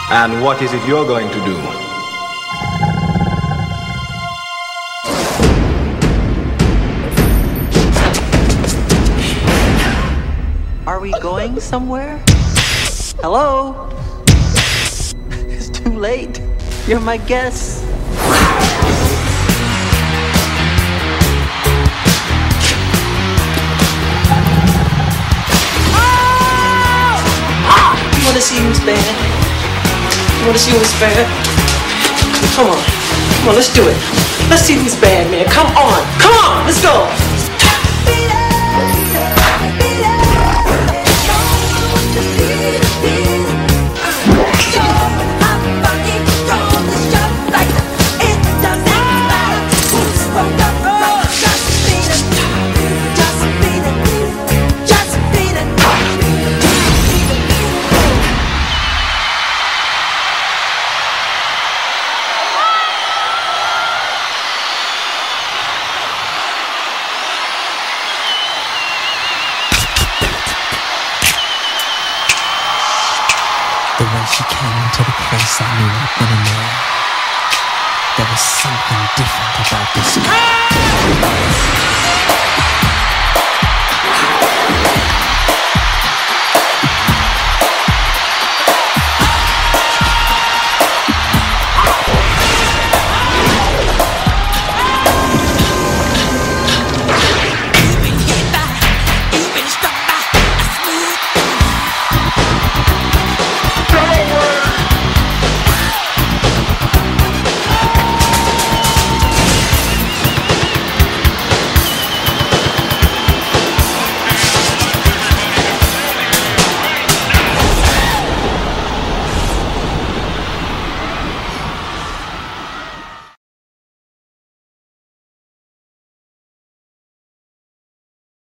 And what is it you're going to do? Are we going somewhere? Hello? It's too late. You're my guest. You wanna see who's bad? You wanna see who's bad? Come on. Come on, let's do it. Let's see who's bad, man. Come on. Come on, let's go. The way she came into the place, I knew I'd been in there. There was something different about this girl.